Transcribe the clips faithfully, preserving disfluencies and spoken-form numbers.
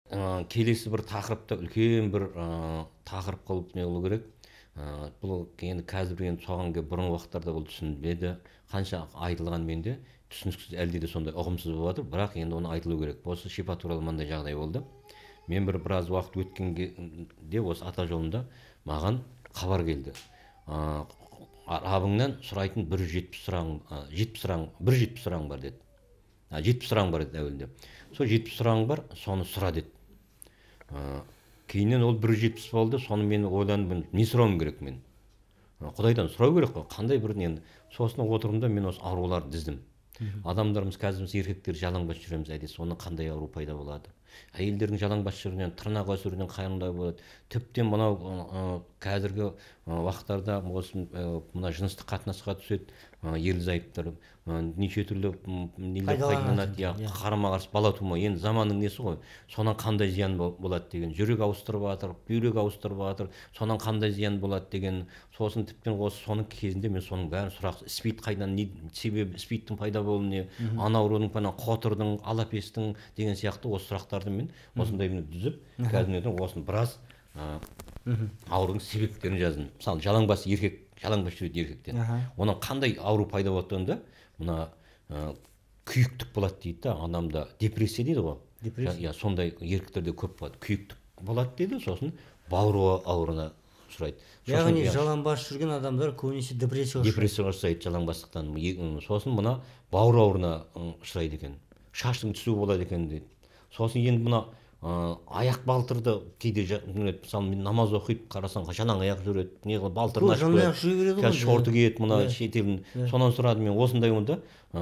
келесі бір тақырыпта үлкен бір тақырып қылып не қылу керек. Бұл енді қазір енді соған бұрынғы уақыттарда бұл түсінбеді. Қанша айтылған менде түсініксіз, әлде де сондай ұғымсыз болып жатыр, бірақ енді оны айтылу керек. Осы шипа туралы мынандай жағдай болды. Мен бір біраз уақыт өткенде осы ата жолында маған хабар келді. Рабыңнан сұрайтын бір жүз жетпіс сұраң, жетпіс сұраң, бір жүз жетпіс сұраң бар деді. жетпіс сұраң бар деді әуелде. Сол жетпіс сұраң бар, соны сұра деді. Кейіннен ол бір жүз жетпіс болды, соны мен ойландым, не сұрауым керек мен? Құдайдан сұрау керек қой, қандай бір енді. Сосын отырымда мен осы ауруларды діздім. Адамдарымыз қазір еркектер жалаңбас жүреміз, әдетте соны қандай ауру пайда болады? Әйелдердің жалаңбас жүруінен, тырнақ өсіруінен қандай болады? Тіптен мынау қазіргі уақыттарда осы мына жыныстық қатынасқа түседі, ерлі зайыптар неше түрлі нелер пайдаланады, қарама қарсы бала тумай. Енді заманның несі ғой, сонан қандай зиян болады деген, жүрек ауыстырып жатыр, бүйрек ауыстырып жатыр, сонан қандай зиян болады деген. Сосын тіптен осы соның кезінде мен соның бәрін сұрақ, спид қайдан, не себебі, спидтің пайда болуы не, ана аурудың, қотырдың, алапестің деген сияқты осы сұрақтарды мен осындай дүзіп, қазір осыны біраз аурудың себептерін жаздым. Мысалы, жалаңбас еркек, жалаңбас жүретін еркектен. Оның қандай ауру пайда болғанда, мына күйіктік болады дейді да, адамда депрессия дейді ғой. Депрессия. Сондай еркектерде көп болады. Күйіктік болады дейді, сосын бауыр ауруына ұшырайды. Яғни жалаңбас жүрген адамдар көбінесе депрессияға ұшырайды. Депрессияға ұшырайды жалаңбастықтан. Сосын мына бауыр ауруына ұшырайды екен. Шаштың түсуі болады екен дейді. Сосын енді мына аяқ балтырды кейде мысалы мен намаз оқиды, қарасаң жалаң аяқ жүреді, не қылып балтырын ашып қояды, қазір шорты киеді, мына шетелін. Сонан сұрадым мен, осындай онда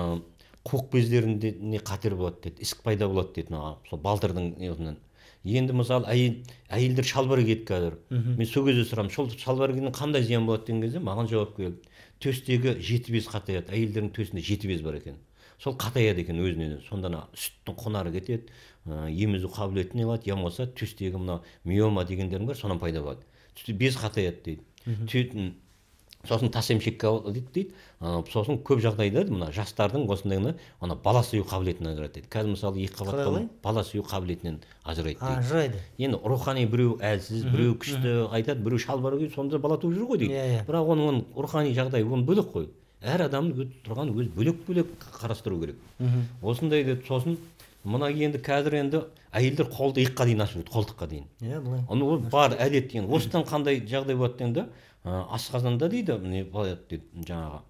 қуық бездерінде не қатер болады деді, ісік пайда болады деді, сол балтырдың неғынан. Енді мысалы әйелдер шалбар киеді қазір. Мен сол кезде сұрамын, сол шалбар киген қандай зиян болады деген кезде маған жауап келді. Төстегі жеті без қатаяды, әйелдердің төсінде жеті без бар екен. Сол қатаяды екен өзінен. Сонда сүттің құнары кетеді, емізу қабілеті не болады, я болмаса төстегі мына миома дегендерің бар, сонан пайда болады. Без қатаяды дейді. Сосын тас емшекке дейді. Сосын көп жағдайда мына жастардың осындайына ана бала сүю қабілетінен ажырайды дейді. Қазір мысалы екі қабатты бала сүю қабілетінен ажырайды дейді. Ажырайды. Енді рухани біреу әлсіз, біреу күшті айтады, біреу шалбар киіп сонда бала туып жүр ғой дейді. Бірақ оның рухани жағдайы оның бөлек қой. Әр адамның тұрған өз бөлек-бөлек қарастыру керек. Осындай деді. Сосын мына енді қазір енді әйелдер қолды иыққа дейін ашып жүреді, қолтыққа дейін. Иә, былай. Оны бар әдет деген. Осыдан қандай жағдай болады дегенде, асқазанда дейді, не болады дейді, жаңағы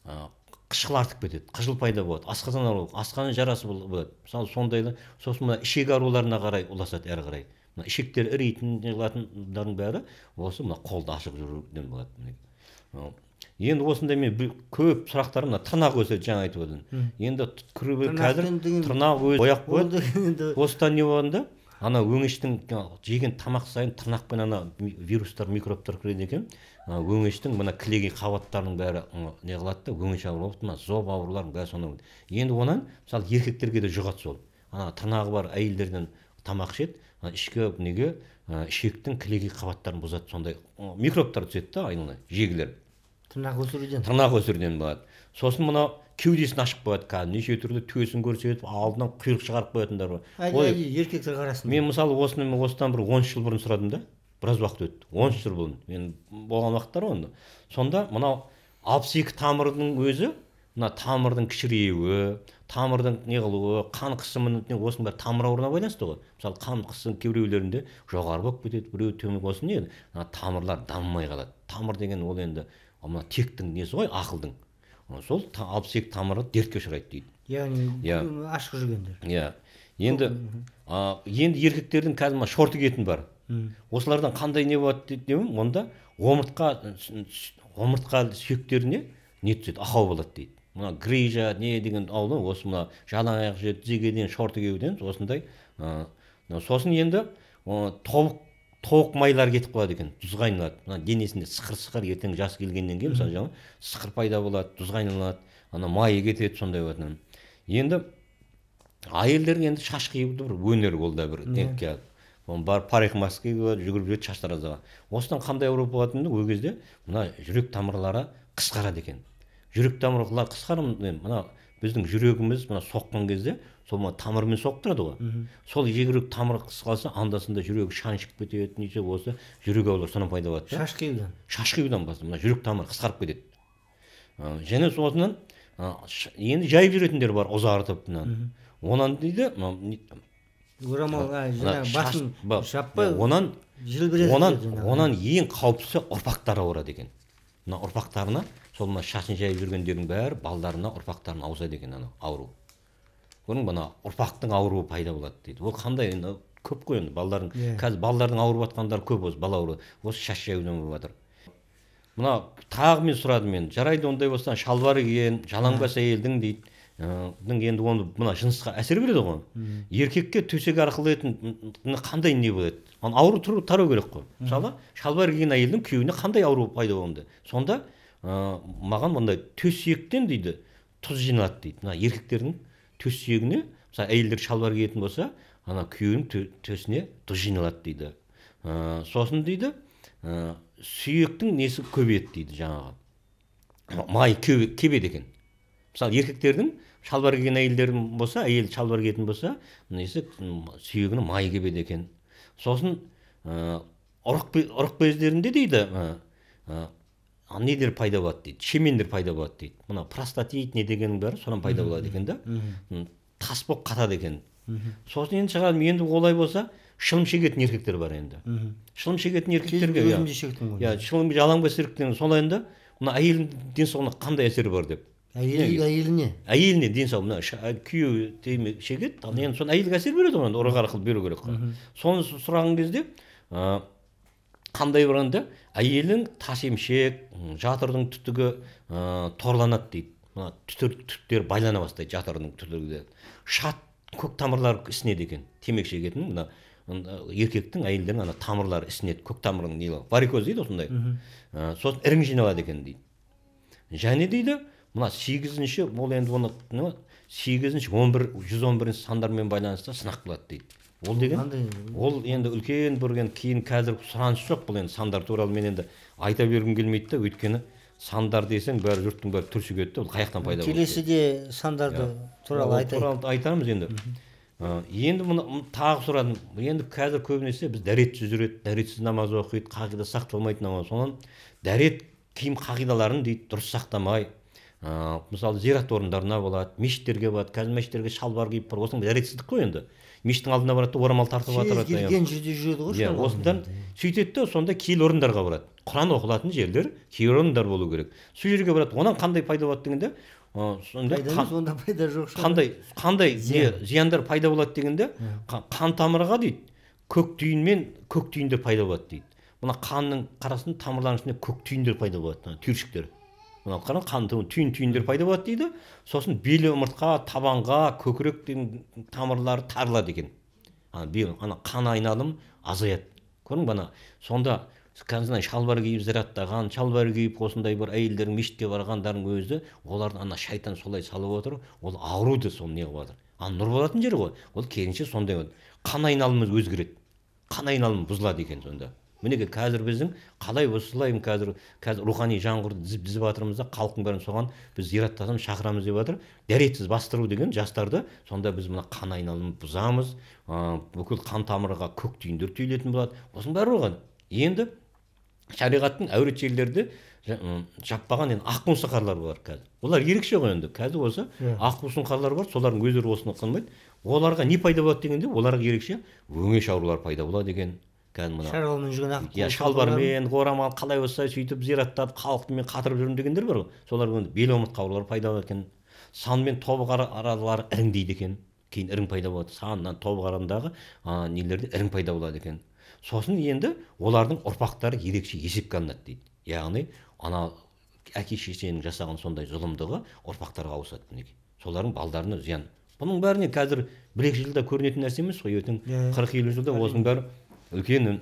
қышқыл артып кетеді, қыжыл пайда болады, асқазан ауруы, асқазан жарасы болады. Мысалы сондайлы, сосын мына ішек ауруларына қарай ұласады әрі қарай. Мына ішектер іритін неғылатындардың бәрі осы мына қолды ашық жүруден болады. Енді осындай мен көп сұрақтарым мына тырнақ өседі, жаңа айтып отырдым. Енді қазір тырнақ өсіп бояп қояды. Осыдан не болғанда, ана өңештің жеген тамақ сайын тырнақпен ана вирустар, микробтар кіреді екен. Өңештің мына кілегей қабаттарының бәрі не қылады да, өңеш ауруы, мына зоб аурулардың бәрі сонда. Енді онан мысалы еркектерге де жұғады сол. Ана тырнағы бар әйелдерден тамақ ішеді, ішкі неге ішектің кілегей қабаттарын бұзады, сондай микробтар түседі да, айналайын, жегілер. Тырнақ өсіруден. Тырнақ өсіруден болады. Сосын мына кеудесін ашып қояды, қазір неше түрлі төсін көрсетіп, алдынан құйрық шығарып қоятындар бар. Ой, еркектер қарасын. Мен мысалы осыны осыдан бір он жыл бұрын сұрадым да, біраз уақыт өтті. он жыл бұрын. Мен болған уақыттар онда. Сонда мынау алпыс екі тамырдың өзі, мына тамырдың кішіреюі, тамырдың не қылуы, қан қысымының осының бәрі тамыр ауруына байланысты ғой. Мысалы қан қысым кейбіреулерінде жоғары болып кетеді, біреу төмен. Осы не? Тамырлар дамымай қалады. Тамыр деген ол енді мына тектің несі ғой, ақылдың. Сол алпыс екі тамыры дертке ұшырайды дейді. Яғни ашық жүргендер. Иә. Енді енді еркектердің қазір шорты киетін бар. Осылардан қандай не болады деймін, онда омыртқа омыртқа сүйектеріне не түседі, ақау болады дейді. Мына грижа не деген аулы, осы мына жалаң аяқ жүреді, тізеге шорты киюден осындай. Сосын енді тобық тоқ майлар кетіп қалады екен, тұзға айналады. Мына денесінде сықыр-сықыр ертең жас келгеннен кейін мысалы жаңа сықыр пайда болады, тұзға айналады, ана майы кетеді, сондай болатын. Енді әйелдер енді шаш қиюды бір өнер, ол да бір некке. Бар парикмахерская жүгіріп жүреді шаштар азаға. Осыдан қандай ауру болатынында ол кезде мына жүрек тамырлары қысқарады екен. Жүрек тамырлары қысқарып, мына біздің жүрегіміз мына соққан кезде сол ма тамырмен соғып тұрады ғой. Сол егер тамыры қысқалса андасында жүрегі шаншып кетеді, неше болса жүрек аурулар сонан пайда болады. Шаш қиюдан. Шаш қиюдан басты. Мына жүрек тамыры қысқарып кетеді. Және сосын енді жайып жүретіндер бар ұзартып. Онан дейді орамал басын жаппай онан желбіреді. Онан онан ең қауіптісі ұрпақтары ауырады екен. Мына ұрпақтарына сол мына шашын жайып жүргендердің бәрі балдарына ұрпақтарына ауысады екен ана ауру. Көрдің мына ұрпақтың ауруы пайда болады дейді. Ол қандай енді көп қой енді балдардың қазір балдардың ауырып жатқандары көп осы бала ауруы. Осы шаш жаюдан болып жатыр. Мына тағы мен сұрадым мен. Жарайды ондай болса шалбар киген жалаңбас әйелдің дейді. Енді оны мына жынысқа әсер береді ғой. Еркекке төсек арқылы етін қандай не болады? Оны ауру тұру тарау керек қой. Мысалы шалбар киген әйелдің күйеуіне қандай ауру пайда болды? Сонда маған мындай төсектен дейді тұз жиналады дейді. Мына еркектердің төсегіне, мысалы әйелдер шалбар киетін болса, ана күйеуінің төсіне тұз жиналады дейді. Сосын дейді сүйектің несі көбейеді дейді жаңағы. Май кебеді екен. Мысалы еркектердің шалбар киген әйелдердің болса, әйел шалбар киетін болса, несі сүйегінің майы кебеді екен. Сосын ұрық бездерінде дейді нелер пайда болады дейді, шемендер пайда болады дейді. Мына простатит не дегеннің бәрі сонан пайда болады екен да. Тас болып қатады екен. Сосын енді шығады, енді олай болса шылым шегетін еркектер бар енді. Шылым шегетін еркектерге я шылым жалаңбас еркектер солай енді мына әйелдің денсаулығына қандай әсері бар деп. Әйеліне? Әйеліне денсаулығы, мына күйеуі темекі шегеді, енді соны әйелге әсер береді ғой, ұрық арқылы беру керек қой. Соны сұраған кезде қандай барғанда әйелің тас емшек, жатырдың түтігі торланады дейді. Мына түтіктер байлана бастайды жатырдың түтігі. Шат көк тамырлар ісінеді екен. Темекі шегетін мына еркектің әйелдердің ана тамырлары ісінеді. Көк тамырының не варикоз дейді осындай. Сосын ірің жиналады екен дейді. Және дейді мына сегізінші ол енді оны сегізінші он бір жүз он бірінші сандармен байланысты сынақ қылады дейді. Ол деген ол енді үлкен бірген кейін қазір сұраныс жоқ бұл енді сандар туралы мен енді айта бергім келмейді да, өйткені сандар десең бәрі жұрттың бәрі түршігеді да, ол қаяқтан пайда болды. Келесіде сандарды туралы айтайық. Айтамыз енді. Енді мұны тағы сұрадым. Енді қазір көбінесе біз дәретсіз жүреді, дәретсіз намаз оқиды, қағида сақталмайды намаз. Сонан дәрет киім қағидаларын дейді дұрыс сақтамай. Мысалы зират орындарына болады, мешіттерге болады. Қазір мешіттерге шалбар киіп бар. Осының дәретсіздік қой енді. Мешіттің алдына барады, орамал тартып отырады. Келген жерде жүреді ғой. Иә, осындан сөйтеді де сонда киелі орындарға барады. Құран оқылатын жерлер киелі орындар болу керек. Сол жерге барады. Онан қандай пайда болады дегенде, сонда пайда жоқ. Қандай қандай зияндар пайда болады дегенде, қан тамырға дейді, көк түйін мен көк түйіндер пайда болады дейді. Мына қанның қарасын тамырларының ішінде көк түйіндер пайда болады, түйіршіктер. Мына қараң қан түйін түйіндер пайда болады дейді. Сосын белі омыртқа, табанға, көкірек тамырлары тарылады екен. Ана қан айналым азаяды. Көрдің бана сонда қазір шалбар киіп зираттаған, шалбар киіп осындай бір әйелдердің мешітке барғандардың өзі, олардың ана шайтан солай салып отыр, ол ауруды соны не қылып жатыр. Ана нұр болатын жері ғой. Ол керінше сондай болады. Қан айналымыз өзгереді. Қан айналымы бұзылады екен сонда. Мінеке қазір біздің қалай осылай қазір қазір рухани жаңғырды дізіп жатырмыз да, халықтың бәрін соған біз зираттасам шақырамыз деп жатыр. Дәретсіз бастыру деген жастарды сонда біз мына қан айналымын бұзамыз, бүкіл қан тамырға көк түйіндер түйілетін болады. Осының бәрі болған. Енді шариғаттың әуретшілерді жаппаған енді аққу сұңқарлар бар қазір. Олар ерекше ғой енді. Қазір осы аққу сұңқарлар бар, солардың өздері осыны қылмайды. Оларға не пайда болады дегенде, оларға ерекше өңеш аурулар пайда болады екен. Шаралмен жүрген аққу. Иә, шалбармен, орамал қалай болса сөйтіп зираттап халықтымен қатырып жүрмін дегендер бар ғой. Солар бел омыртқа аурулары пайда болады екен. Сан мен тобық аралары іріңдейді екен. Кейін ірің пайда болады. Саннан тобық арасындағы нелерде ірің пайда болады екен. Сосын енді олардың ұрпақтары ерекше есепке алынады дейді. Яғни ана әке шешенің жасаған сондай зұлымдығы ұрпақтарға ауысады мінекей. Солардың балдарына зиян. Бұның бәріне қазір бір-екі жылда көрінетін нәрсе емес қой, ертең қырық елу жылда осының бәрі үлкен.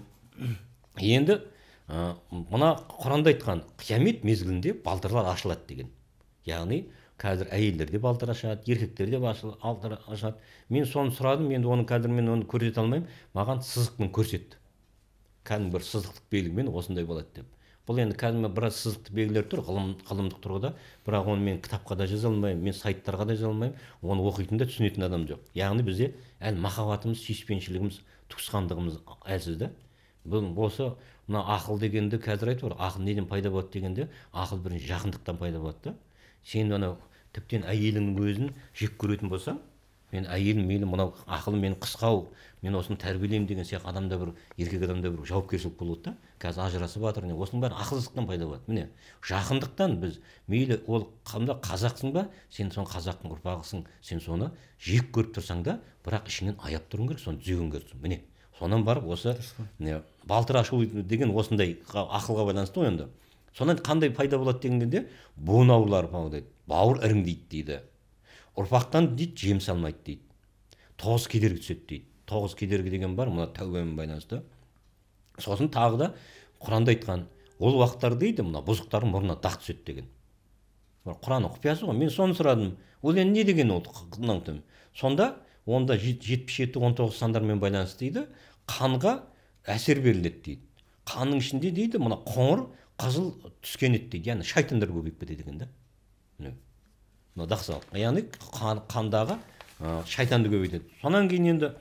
Енді мына Құранда айтқан қиямет мезгілінде балтырлар ашылады деген. Яғни қазір әйелдер де балтыр ашады, еркектер де балтыр ашады. Мен соны сұрадым, енді оны қазір мен оны көрсете алмаймын. Маған сызықпен көрсетті. Кәдімгі бір сызықтық белгімен осындай болады деп. бұл енді кәдімгі біраз сызықты белгілер тұр ғылым ғылымдық тұрғыда, бірақ оны мен кітапқа да жаза алмаймын, мен сайттарға да жаза алмаймын, оны оқитын да түсінетін адам жоқ. Яғни бізде әлі махаббатымыз, сүйіспеншілігіміз, туысқандығымыз әлсіз да. Бұл болса мына ақыл дегенді қазір айтып отыр, ақыл неден пайда болады дегенде, ақыл бірінші жақындықтан пайда болады да. Сен анау тіптен әйеліңнің өзін жек көретін болсаң, мен әйелім мейлі мынау ақылым мен қысқау, мен осыны тәрбиелеймін деген сияқты адамда бір еркек адамда бір жауапкершілік болады да. Қазір ажырасып жатыр, не осының бәрі ақылсыздықтан пайда болады. Міне жақындықтан біз мейлі ол қандай қазақсың ба, сен соны қазақтың ұрпағысың, сен соны жек көріп тұрсаң да, бірақ ішіңнен аяп тұруың керек, соны түзеуің керексің. Міне сонан барып осы не балтыр ашу деген осындай ақылға байланысты ғой енді. Сонан қандай пайда болады дегенде буын аурулары дейді, бауыр іріңдейді дейді. Ұрпақтан дейді жем салмайды дейді. Тоғыз кедергі түседі дейді. Тоғыз кедергі деген бар, мына тәубемен байланысты. Сосын тағы да Құранда айтқан, ол уақыттар дейді, мына бұзықтардың мұрнына дақ түседі деген. Құранның құпиясы ғой. Мен соны сұрадым. Ол енді не деген ол? Сонда онда жетпіс жеті он тоғыз сандармен байланысты дейді, қанға әсер беріледі дейді. Қанның ішінде дейді, мына қоңыр, қызыл түскен еді дейді. Яғни шайтандар көбейіп кетеді деген да. Мына дақсал. Яғни қандағы шайтанды көбейтеді. Сонан кейін енді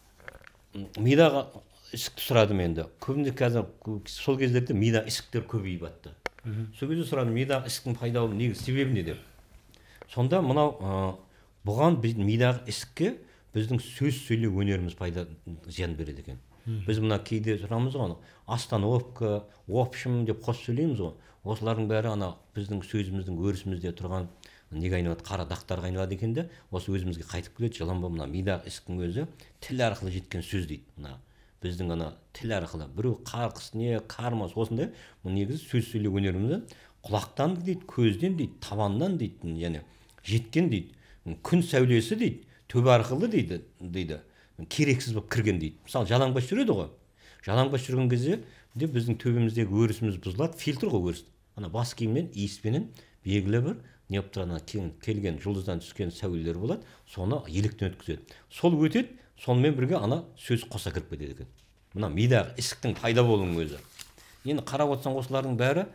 мидағы ісікті сұрадым енді. Көбінде қазір сол кездерде мидағы ісіктер көбейіп жатты. Сол кезде сұрадым, мидағы ісіктің пайда болуының негізгі себебі не деп. Сонда мынау бұған мидағы ісікке біздің сөз сөйлеу өнеріміз пайда зиян береді екен. Біз мына кейде сұрамыз ғой, остановка, общем деп қосып сөйлейміз ғой. Осылардың бәрі ана біздің сөзіміздің өрісімізде тұрған неге айналады, қара дақтарға айналады екен де, осы өзімізге қайтып келеді. Жаланба мына мидағы ісіктің өзі тіл арқылы жеткен сөз дейді. Мына біздің ана тіл арқылы біреу қарқыс не қармас осындай, бұл негізі сөз сөйлеу өнерімізден құлақтан дейді, көзден дейді, табаннан дейді, яғни жеткен дейді, күн сәулесі дейді, төбе арқылы дейді, дейді, керексіз болып кірген дейді. Мысалы жалаңбас жүреді ғой. Жалаңбас жүрген кезде де біздің төбеміздегі өрісіміз бұзылады, фильтр ғой өріс. Ана бас киіммен, иіспенен белгілі бір не болып тұрған келген жұлдыздан түскен сәулелер болады, соны електен өткізеді. Сол өтеді, сонымен бірге ана сөз қоса кіріп кетеді екен. Мына мидағы ісіктің пайда болуының өзі. Енді қарап отырсаң осылардың бәрі,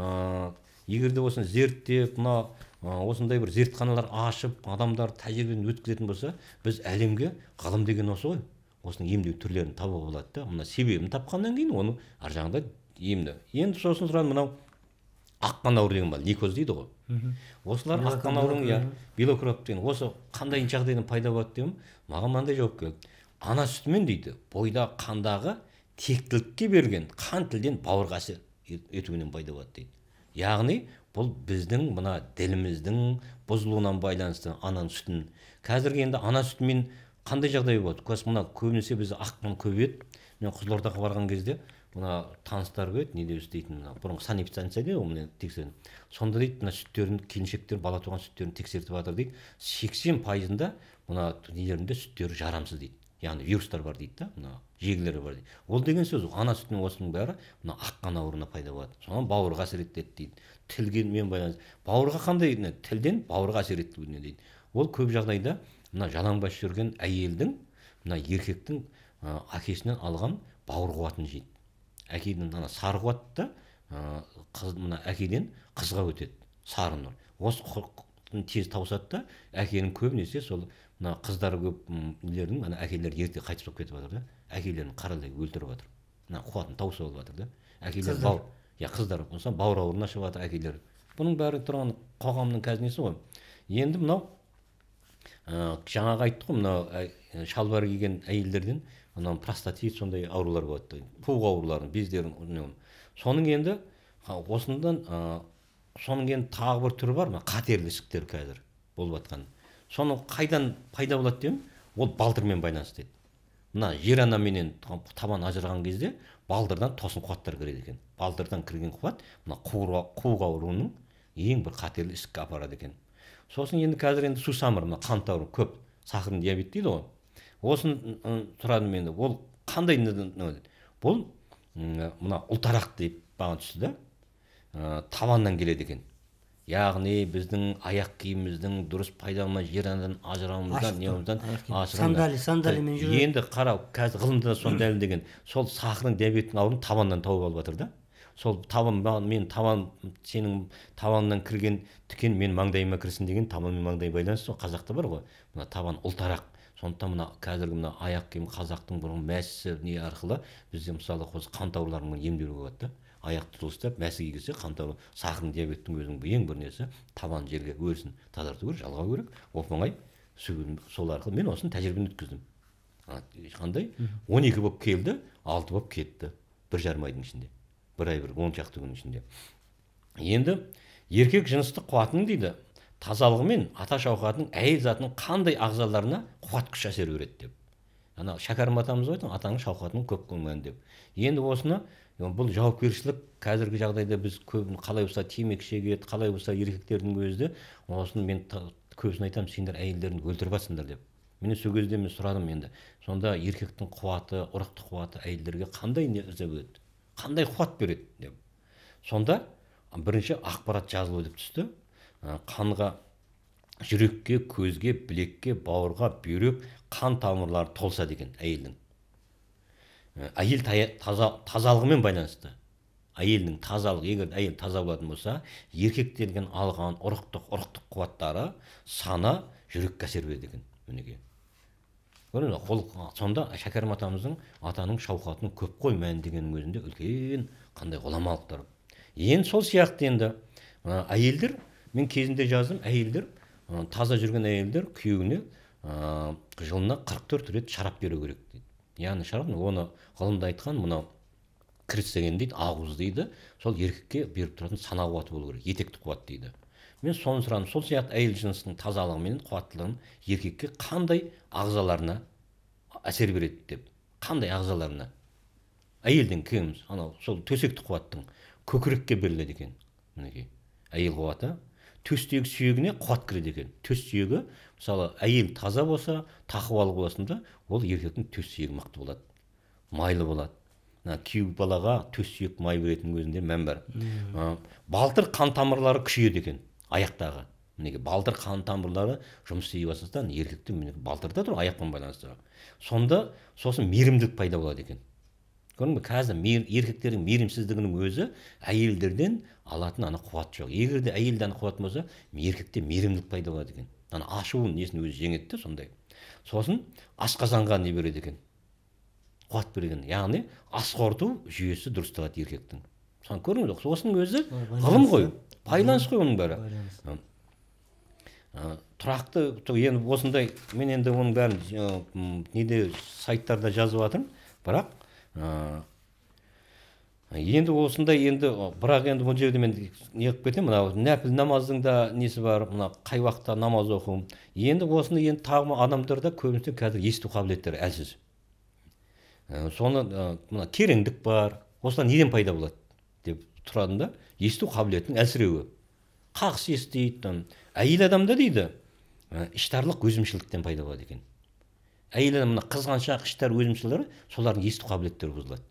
егер де осыны зерттеп, мына осындай бір зертханалар ашып, адамдар тәжірибені өткізетін болса, біз әлемге ғылым деген осы ғой. Осының емдеу түрлерін табуға болады да. Мына себебін тапқаннан кейін оны ар жағында емді. Енді сосын сұрадым, мынау аққан ауру деген бар, лейкоз дейді ғой. Осылар аққан аурудың, я белокроп деген, осы қандай жағдайдан пайда болады деймін, маған мынандай жауап келді. Ана сүтімен дейді, бойда қандағы тектілікке берген қан тілден бауырға әсер етуінен пайда болады дейді. Яғни бұл біздің мына діліміздің бұзылуынан байланысты ананың сүтін. Қазіргі енді ана сүтімен қандай жағдай болады? Мына көбінесе біз аққан көбейеді. Мен Қызылордаға барған кезде мына таныстар бет, не деп істейтін, бұрынғы санэпидстанция дейді, оны тексердім. Сонда дейді, мына сүттерін, келіншектер бала туған сүттерін тексертіп жатыр дейді. сексен пайызында мына нелерінде сүттері жарамсыз дейді. Яғни вирустар бар дейді да, мына жегілері бар дейді. Ол деген сөз, ана сүтінің осының бәрі мына аққан ауруына пайда болады. Соған бауырға әсер етеді дейді. Тілген байланысты. Бауырға қандай, тілден бауырға әсер етуіне дейді. Ол көп жағдайда мына жалаңбас жүрген әйелдің, мына еркектің әкесінен алған бауыр қуатын жейді. Әкеден ана сары қуатты қыз мына әкеден қызға өтеді. Сары нұр. Осы тез тауысады да, әкенің көбінесе сол мына қыздар көп нелердің ана әкелер ерте қайтыс болып кетіп жатыр да. Әкелерін қаралай өлтіріп жатыр. Мына қуатын тауысып алып жатыр да. Әкелер бауыр, я қыздар болса бауыр ауруына шығып жатыр әкелер. Бұның бәрі тұрған қоғамның қазір несі ғой. Енді мынау жаңағы айттық қой, мынау шалбар киген әйелдерден ана простатит сондай аурулар болады. Пух ауруларын, бездерін. Соның енді осындан соның енді тағы бір түрі бар, қатерлі ісіктер қазір болып жатқан. Соны қайдан пайда болады деймін? Ол балтырмен байланысты еді. Мына жер анаменен табан ажыраған кезде балдырдан тосын қуаттар кіреді екен. Балдырдан кірген қуат мына қуық ауруының ең бір қатерлі ісікке апарады екен. Сосын енді қазір енді сусамыр, мына қант ауру көп, сахарный диабет дейді ғой. Осын сұрадым енді, ол қандай неді? Бұл мына ұлтарақ деп баған түсті да, табаннан келеді екен. Яғни біздің аяқ киіміміздің дұрыс пайдаланбай жер анадан ажырауымыздан, неғымыздан сандали, сандалимен жүреді. Енді қарау, қазір ғылымда соны дәлелдеген, сол сахарный диабеттің ауруын табаннан тауып алып жатыр да. сол табан мен табан сенің табаннан кірген тікен мен маңдайыма кірсін деген табан мен маңдай байланысты. Қазақта бар ғой, мына табан ұлтарақ. Сондықтан мына қазіргі мына аяқ киім қазақтың бұрын мәсісі не арқылы бізде мысалы осы қан таурылармен емдеуге болады да. Аяқты жылыстап мәсіге келсе қан тауры, сахарный диабеттің өзінің ең бір несі табан жерге өрісін тазарту керек, жалғау керек. Оп оңай сол арқылы мен осыны тәжірибені өткіздім. Қандай он екі болып келді, алты болып кетті бір жарым айдың ішінде, бір ай бір он шақты күннің ішінде. Енді еркек жыныстық қуатының дейді тазалығы мен ата шауқатының әйел затының қандай ағзаларына қуат күш әсер береді деп. Ана Шәкәрім атамыз айтқан атаның шауқатының көп болмаған деп. Енді осыны бұл жауапкершілік қазіргі жағдайда біз көп қалай болса темекі шегеді, қалай болса еркектердің өзі осыны мен көбісін айтамын, сендер әйелдеріңді өлтіріп жатсыңдар деп. Мен сол кезде мен сұрадым енді, сонда еркектің қуаты, ұрықтық қуаты әйелдерге қандай не береді, қандай қуат береді деп. Сонда бірінші ақпарат жазылу деп түсті. Қанға, жүрекке, көзге, білекке, бауырға, бүйрек, қан тамырлары толса деген әйелдің. Әйел тазалығымен байланысты. Әйелдің тазалығы, егер әйел таза болатын болса, еркектерден алған ұрықтық, ұрықтық қуаттары сана жүрекке әсер береді екен. Мінеге. Сонда Шәкәрім атамыздың атаның шауқатының көп қой мәні дегеннің өзінде үлкен қандай ғұламалықтар. Ең сол сияқты енді әйелдер, мен кезінде жаздым, әйелдер, таза жүрген әйелдер күйеуіне жылына қырық төрт рет шарап беру керек дейді. Яғни шарап, оны ғылымда айтқан, мынау кірістеген дейді, ағуыз дейді, сол еркекке беріп тұратын сана қуаты болу керек, етекті қуат дейді. Мен соны сұрадым, сол сияқты әйел жынысының тазалығы мен қуаттылығын еркекке қандай ағзаларына әсер береді деп. Қандай ағзаларына? Әйелдің кіміз, анау сол төсекті қуаттың көкірекке беріледі екен. Мінекей. Әйел қуаты төстегі сүйегіне қуат кіреді екен. Төс сүйегі, мысалы, әйел таза болса, тақуалы боласында, ол еркектің төс сүйегі мықты болады, майлы болады. Күйеу балаға төс сүйек май беретін өзінде мән бар. Балтыр қан тамырлары күшейеді екен. Аяқтағы. Мінеге балтыр қан тамырлары жұмыс істей бастасаң, еркектің балтырда тұр, аяқпен байланысты. Сонда сосын мейірімділік пайда болады екен. Көрдің бе, қазір еркектердің мейірімсіздігінің өзі әйелдерден алатын ана қуат жоқ. Егер де әйелден қуат болса, еркекте мейірімділік пайда болады екен. Ана ашуын несін өзі жеңеді сондай. Сосын асқазанға не береді екен? Қуат береді. Яғни ас қорыту жүйесі дұрысталады еркектің. Сан көрдіңіз бе? Осының өзі ғылым ғой. Байланыс қой оның бәрі. Тұрақты, енді осындай, мен енді оның бәрін неде сайттарда жазып жатырмын, бірақ енді осындай, енді бірақ енді бұл жерде мен неғып кетемін, мынау нәпіл намаздың да несі бар, мына қай уақытта намаз оқуым. Енді осыны енді тағы адамдарда көбінесе қазір есту қабілеттері әлсіз. Соны мына кереңдік бар, осыдан неден пайда болады деп тұрадым да, есту қабілетінің әлсіреуі. Қақсы естиді. Әйел адамда дейді, іштарлық өзімшілдіктен пайда болады екен. Әйел адамда қызғаншақ, іштар өзімшілдері, солардың есту қабілеттері бұзылады.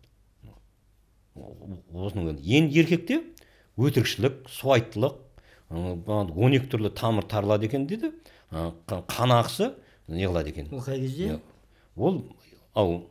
Енді еркекте өтірікшілік, суайттылық, он екі түрлі тамыр тарылады екен дейді. Қан ағысы не қылады екен. Ол қай кезде? Ол ау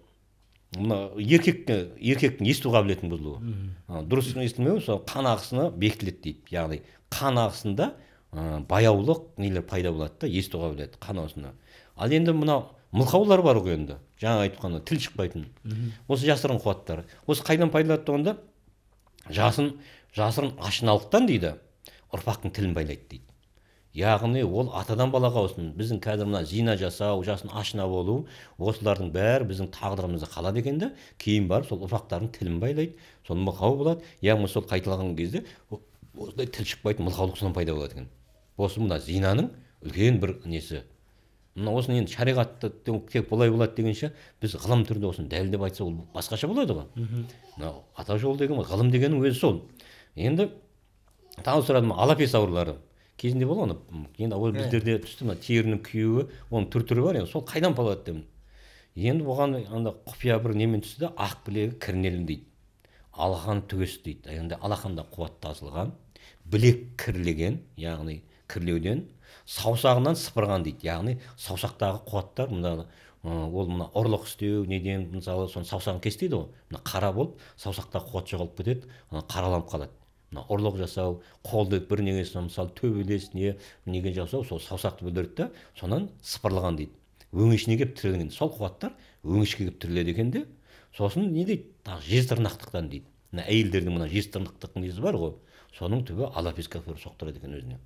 еркектің есту қабілетінің бұзылуы. Дұрыс естілмеу, сол қан ағысына бекітіледі дейді. Яғни қан ағысында баяулық нелер пайда болады да, есту қабілеті қан ағысына. Ал енді мына мылқаулар бар ғой енді. Жаңа айтқанда тіл шықпайтын. Осы жасырын қуаттар. Осы қайдан пайдаланады дегенде жасын жасырын ашыналықтан дейді, ұрпақтың тілін байлайды дейді. Яғни ол атадан балаға olsun. Біздің қазір мына зина жасау, жасын ашына болу, осылардың бәрі біздің тағдырымызда қалады екен де, кейін барып сол ұрпақтардың тілін байлайды. Сол мылқау болады. Яғни сол қайталаған кезде осындай тіл шықпайтын мылқаулық содан пайда болады екен. Осы мына зинаның үлкен бір несі. Мына осыны енді шариғатты тек бұлай болады дегенше, біз ғылым түрде осыны дәлелдеп айтса, ол басқаша болады ғой. Мынау ата жол деген ғылым дегеннің өзі сол. Енді тағы сұрадым, алапес аурулары кезінде болған. Енді ол біздерде түсті мына терінің күйеуі, оның түр-түрі бар, енді сол қайдан болады деймін. Енді оған анда құпия бір немен түсті де, ақ білегі кірнелім дейді. Алақан түгесі дейді. Енді алақанда қуат тасылған, білек кірлеген, яғни кірлеуден, саусағынан сыпырған дейді. Яғни саусақтағы қуаттар мына ол мына ұрлық істеу неден мысалы соны саусағын кес дейді ғой, мына қара болып саусақта қуат жоғалып кетеді, ана қараланып қалады. Мына ұрлық жасау, қолды бір негесі мысалы төбелес не неге жасау сол саусақты бүлдіреді да сонан сыпырылған дейді. Өңешіне келіп тірелген. Сол қуаттар өңешке келіп тіреледі екен де. Сосын не дейді? Тағы жез тырнақтықтан дейді. Мына әйелдердің мына жез тырнақтықтың несі бар ғой. Соның түбі алапеске апарып соқтырады екен өзіне.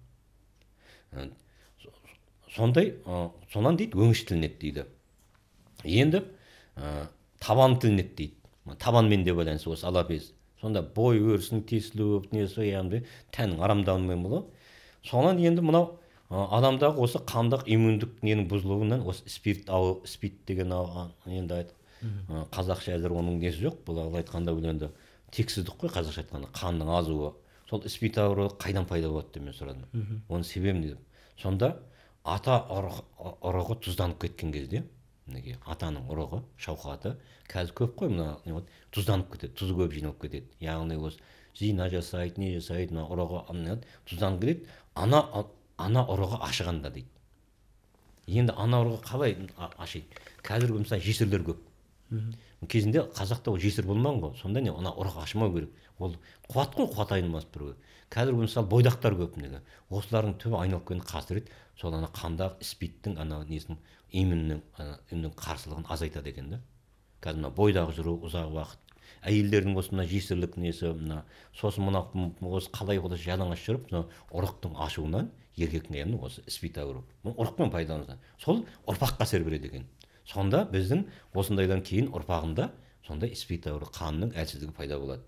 Сондай, сонан дейді өңеш тілінеді дейді. Енді табан тілінеді дейді. Табанмен де байланысты осы алапес. Сонда бой өрісінің тесіліп, несі яғни тәннің арамдауымен болады. Сонан енді мынау адамдағы осы қандық иммундық ненің бұзылуынан осы спирт ау спид деген енді айтып қазақша әзір оның несі жоқ. Бұл айтқанда бұл енді тексіздік қой қазақша айтқанда, қанның азуы. Сол спид ауруы қайдан пайда болады деп мен сұрадым. Оның себебі не деп. Сонда ата ұрығы тұзданып кеткен кезде, неге атаның ұрығы, шауқаты қазір көп қой мына не тұзданып кетеді, тұзы көп жиналып кетеді. Яғни осы зина жасайды, не жасайды, мына ұрығы тұзданып кетеді. Ана ана ұрығы ашығанда дейді. Енді ана ұрығы қалай ашиды? Қазір мысалы жесірлер көп. Кезінде қазақта ол жесір болмаған ғой. Сонда не ана ұрығы ашымау керек. Ол қуат қой, қуат айнымас біреу. Қазір мысалы бойдақтар көп неге. Осылардың түбі айналып келген қасірет сол ана қандағы спидтің ана несінің иммунның иммунның қарсылығын азайтады екен да. Қазір мына бойдағы жүру ұзақ уақыт. Әйелдердің осы мына жесірлік несі мына сосын мына осы қалай осы жалаңаш жүріп мына ұрықтың ашуынан еркектің яғни осы спид ауру. Ұрықпен пайдаланылады. Сол ұрпаққа әсер береді екен. Сонда біздің осындайдан кейін ұрпағында сондай спид ауру қанның әлсіздігі пайда болады.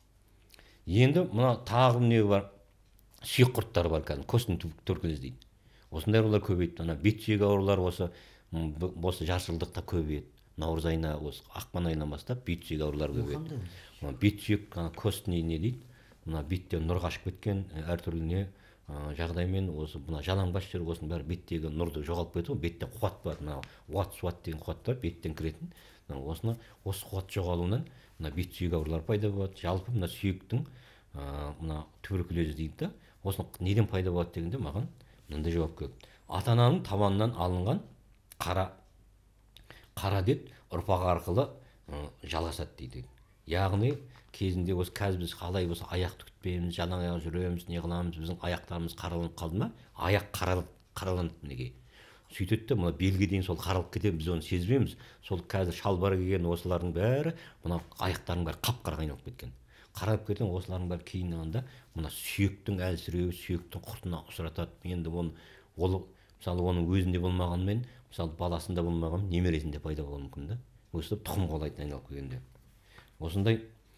Енді мына тағы не бар? Сүйек құрттары бар қазір, көстің туберкулез дейді. Осындай аурулар көбейді. Ана бет сүйегі аурулары осы осы жаршылдықта көбейеді. Наурыз айына осы ақпан айынан бастап бет сүйегі аурулары көбейеді. Мына бет сүйек көстің не дейді? Мына беттен нұр қашып кеткен әртүрлі не жағдаймен осы мына жалаңбас жүріп осының бәрі беттегі нұрды жоғалып кетеді. Беттен қуат бар. Мына уат суат деген қуат бар, беттен кіретін. Осыны осы қуат жоғалуынан мына бет сүйек аурулары пайда болады. Жалпы мына сүйектің мына туберкулез дейді да. Осыны неден пайда болады дегенде маған мынандай жауап келді. Ата-ананың табанынан алынған қара қара дет ұрпақ арқылы жалғасады дейді. Яғни кезінде осы қазір біз қалай осы аяқты күтпейміз, жалаң аяқ жүреміз, не қыламыз, біздің аяқтарымыз қараланып қалды ма? Аяқ қараланып неге? Сөйтеді де мына белге дейін сол қаралып кетеді, біз оны сезбейміз. Сол қазір шалбар киген осылардың бәрі мына аяқтардың бәрі қап-қара айналып кеткен. Қарап кеткен осылардың бәрі кейіннен мына сүйектің әлсіреуі, сүйектің құртына ұшыратады. Енді оны ол мысалы оның өзінде болмағанмен, мысалы баласында болмаған, немересінде пайда болуы мүмкін да. Осы тұқым қуалайтын айналып келгенде. Осындай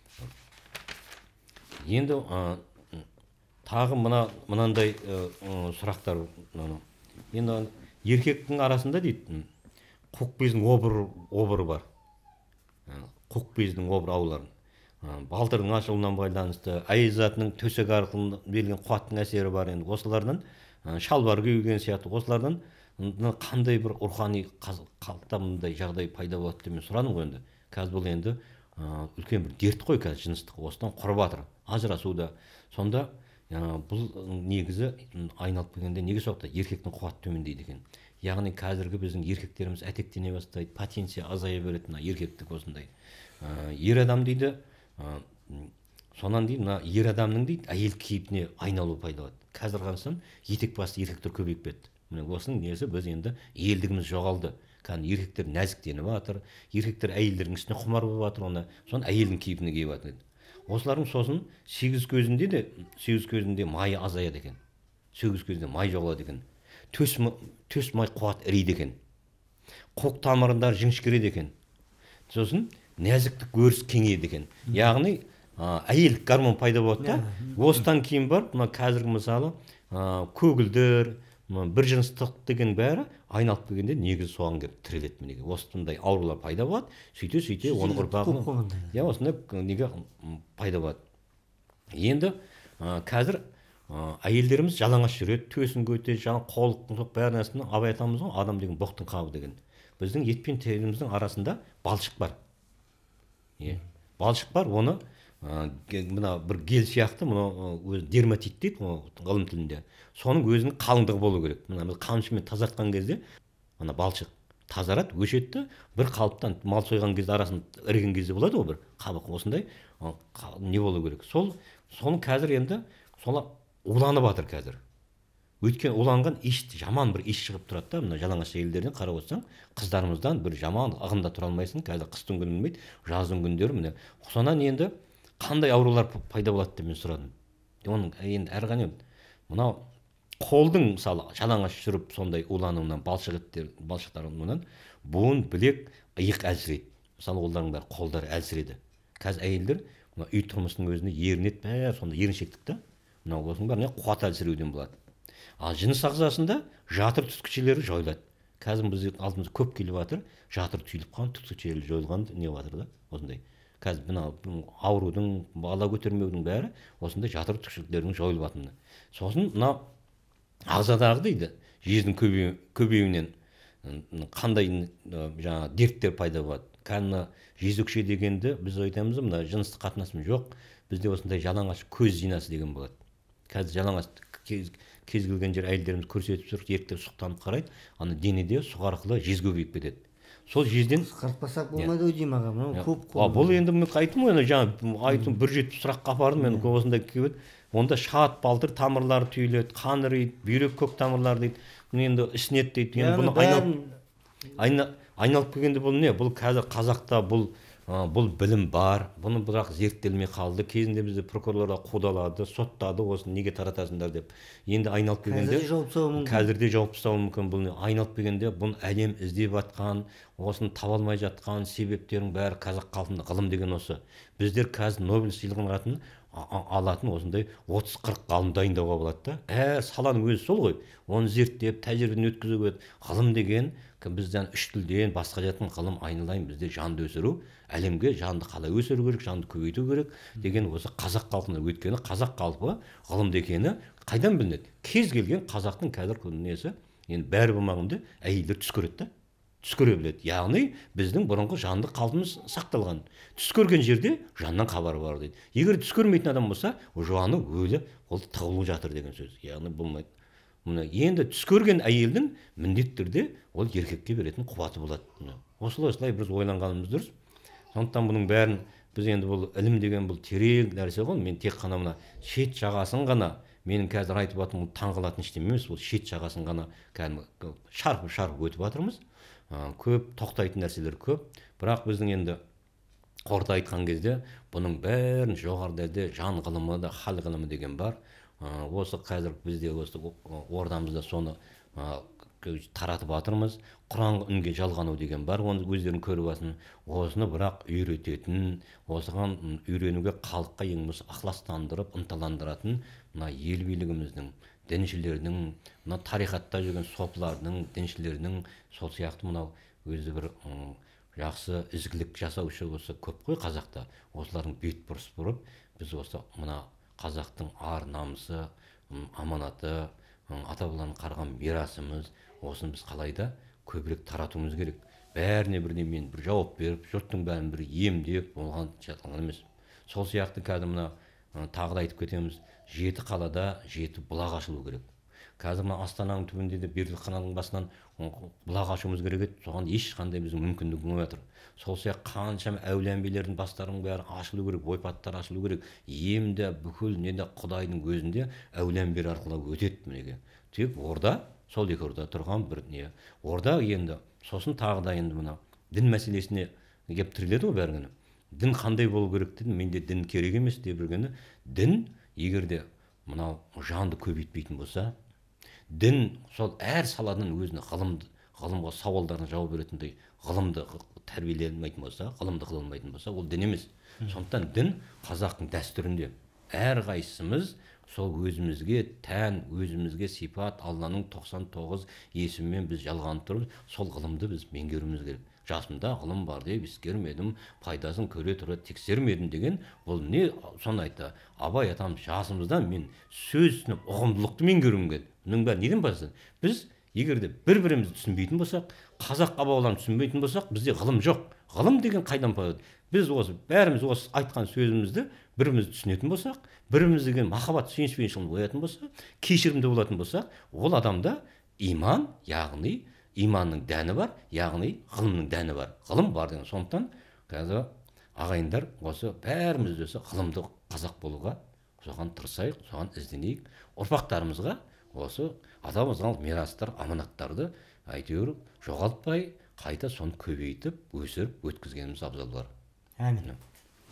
енді тағы мына мынандай сұрақтар. Енді еркектің арасында дейді, қоқ бездің обыры обыры бар. Қоқ бездің обыр ауларын. Балтырдың ашылуынан байланысты, әйел затының төсек арқылы берілген қуаттың әсері бар. Енді осылардан шалбар киген сияқты осылардан қандай бір рухани қалыпта мындай жағдай пайда болады деп мен сұрадым ғой енді. Қазір бұл енді үлкен бір дерт қой қазір жыныстық, осыдан құрып жатыр, ажырасуда. Сонда бұл негізі айналып келгенде неге соқты? Еркектің қуаты төмендейді екен. Яғни қазіргі біздің еркектеріміз әтектене бастайды, потенция азая береді мына еркектік осындай. Ер адам дейді, сонан дейді мына ер адамның дейді әйел кейпіне айналу пайда болады. Қазір қарасам етек басты еркектер көбейіп кетті. Міне осының несі біз енді елдігіміз жоғалды. Қазір еркектер нәзіктеніп жатыр, еркектер әйелдердің үстіне құмар болып жатыр, оны соны әйелдің кейпіне киіп жатыр. Осылардың сосын сегіз көзінде де сегіз көзінде майы азаяды екен. Сегіз көзінде май жоғалады екен. Төс төс май қуат іриді екен. Қоқ тамырындар жіңішкереді екен. Сосын нәзіктік өріс кеңейеді екен. Яғни әйелдік гормон пайда болады да. Осыдан кейін бар, мына қазіргі мысалы көгілдір, бір жыныстық деген бәрі айналып келгенде негізі соған келіп тіреледі мінеге. Осындай аурулар пайда болады. Сөйте сөйте оның ұрпағын я осындай неге пайда болады. Енді қазір әйелдеріміз жалаңаш жүреді, төсін көтеді, жаңа қолық бәрі нәрсені абай атамыз ғой, адам деген боқтың қабы деген. Біздің ет пен теріміздің арасында балшық бар. Балшық бар, оны мына бір гель сияқты, мына өзі дерматит дейді ғылым тілінде. Соның өзінің қалыңдығы болу керек. Мына біз қамшымен тазартқан кезде мына балшық тазарады, өшеді да бір қалыптан мал сойған кезде арасын іріген кезде болады ғой, бір қабық осындай не болу керек. Сол соны қазір енді сола уланып жатыр қазір. Өйткені уланған иш, жаман бір иш шығып тұрады да, мына жалаңаш әйелдерден қарап отырсаң, қыздарымыздан бір жаман ығында тұра алмайсың, қазір қыстың күні білмейді, жаздың күндері міне. Сонан енді қандай аурулар пайда болады деп мен сұрадым. Оның енді әрқане мынау қолдың мысалы жалаңаш жүріп сондай улануынан, балшық еттер, балшықтарынан буын, білек, иық әлсірейді. Мысалы олардың бәрі қолдары әлсіреді. Қазір әйелдер мына үй тұрмысының өзінде ерінеді, бәрі сонда еріншектік та. Мынау осының бәріне қуат әлсіреуден болады. Ал жыныс ағзасында жатыр түтікшелері жойылады. Қазір біз алдымызда көп келіп жатыр, жатыр түйіліп қалған, түтікшелері жойылған не жатыр да, осындай. Қазір мына аурудың, бала көтермеудің бәрі осындай жатыр түтікшелерінің жойылып жатқаны. Сосын мына ағзадағы дейді, жездің көбеюінен қандай жаңа дерттер пайда болады. Кәні жезөкше дегенді біз айтамыз, мына жыныстық қатынасымыз жоқ, бізде осындай жалаңаш көз зинасы деген болады. Қазір жалаңаш кез келген жер әйелдеріміз көрсетіп жүр, еркектер сұқтанып қарайды, ана денеде сұқ арқылы жез көбейіп кетеді. Сол жезден қырықпасақ болмайды ғой деймін аға, мынау көп қой. Бұл енді мен айттым ғой, жаңа айтым бір жеті сұраққа апардым, мен осындай келіп, онда шат, балтыр тамырлары түйіледі, қан ірейді, бүйрек көк тамырлары дейді, енді ісінеді дейді. Енді бұны айналып келгенде бұл не? Бұл қазір қазақта бұл бұл білім бар, бұны бірақ зерттелмей қалды. Кезінде бізді прокурорлар қудалады, соттады, осыны неге таратасыңдар деп. Енді айналып келгенде қазір де жауап тастауы мүмкін. Бұл айналып келгенде бұл әлем іздеп жатқан, осыны таба алмай жатқан себептердің бәрі қазақ халқында ғылым деген осы. Біздер қазір Нобель сыйлығын алатын осындай отыз қырық ғалым дайындауға болады да. Әр саланың өзі сол ғой. Оны зерттеп, тәжірибеден өткізуге болады. Ғылым деген бізден үш тілден басқа жатқан ғылым, айналайын бізде жанды өсіру, әлемге жанды қалай өсіру керек, жанды көбейту керек деген осы қазақ халқына. Өйткені қазақ халқы ғылымды екені қайдан білінеді? Кез келген қазақтың қазір несі, енді бәрі болмағанда әйелдер түс көреді да. Түс көре біледі. Яғни біздің бұрынғы жанды қалпымыз сақталған. Түс көрген жерде жаннан хабар бар дейді. Егер түс көрмейтін адам болса, жаны өлі, ол тығылып жатыр деген сөз. Яғни болмайды. Мына енді түс көрген әйелдің міндетті түрде ол еркекке беретін қуаты болады. Осылай осылай біз ойланғанымыз дұрыс. Сондықтан бұның бәрін біз енді бұл ілім деген бұл терең нәрсе ғой. Мен тек қана мына шет жағасын ғана, менің қазір айтып жатырмын, таңғалатын ештеңе емес, бұл шет жағасын ғана кәдімгі шарпып-шарпып өтіп жатырмыз. Көп тоқтайтын нәрселер көп. Бірақ біздің енді қорыта айтқан кезде бұның бәрін жоғарыда жан ғылымы да, хал ғылымы деген бар. Осы қазір бізде осы ордамызда соны таратып жатырмыз. Құранға үнге жалғану деген бар, оны өздерін көріп жатсын. Осыны бірақ үйрететін, осыған үйренуге халыққа ең болса ықыластандырып, ынталандыратын мына ел билігіміздің, діншілердің, мына тарихатта жүрген сопылардың, діншілердің сол сияқты мынау өзі бір жақсы ізгілік жасаушы осы көп қой қазақта. Осылардың бет бұрыс бұрып, біз осы мына қазақтың ар намысы, аманаты, ата-бабалардың қарған мирасымыз, осыны біз қалайда көбірек таратуымыз керек. Бәріне бірден мен бір жауап беріп, жұрттың бәрін бір емдеп болған жатқан емес. Сол сияқты қазір мына тағы да айтып кетеміз, жеті қалада жеті бұлақ ашылу керек. Қазір мына Астананың түбінде де Бердіқананың басынан бұлақ ашуымыз керек еді, соған ешқандай біздің мүмкіндік болмай жатыр. Сол сияқты қаншама әулие-әмбиелердің бастарының бәрі ашылу керек, ойпаттар ашылу керек. Емді бүкіл неде Құдайдың өзінде әулие-әмбиелер арқылы өтеді мінеге. Тек орда, сол екі орда тұрған бір не. Орда енді сосын тағы да енді мына дін мәселесіне кеп тіреледі ғой бәріне. Дін қандай болу керек дедім, менде дін керек емес деп жүргені. Дін егерде мынау жанды көбейтпейтін болса, дін сол әр саладан өзіне ғылымды, ғылымға сауалдарын жауап беретіндей ғылымды тәрбиеленмейтін болса, ғылымды қылмайтын болса, ол дін емес. Сондықтан дін қазақтың дәстүрінде әрқайсымыз сол өзімізге тән, өзімізге сипат, Алланың тоқсан тоғыз есімімен біз жалғанып тұрып, сол ғылымды біз меңгеруіміз керек. Жасымда ғылым бар деп ескермедім, пайдасын көре тұра тексермедім деген, бұл не? Соны айтты. Абай атам жасымыздан мен сөзінің ұғымдылықты меңгеруім керек. Мұның бәрі неден бастады? Біз егерде бір-бірімізді түсінбейтін болсақ, қазақ бабаларын түсінбейтін болсақ, бізде ғылым жоқ. Ғылым деген қайдан пайда? Біз осы бәріміз осы айтқан сөзімізді бірімізді түсінетін болсақ, біріміз деген махаббат, сүйіспеншілік оятын болса, кешірімді болатын болса, ол адамда иман, яғни иманның дәні бар, яғни ғылымның дәні бар. Ғылым бар деген. Сондықтан қазір ағайындар осы бәріміз осы ғылымды қазақ болуға соған тырысайық, соған ізденейік. Ұрпақтарымызға осы атамыздан мирастар, аманаттарды әйтеуір жоғалтпай, қайта соны көбейтіп, өсіріп өткізгеніміз абзал бар. Әмин.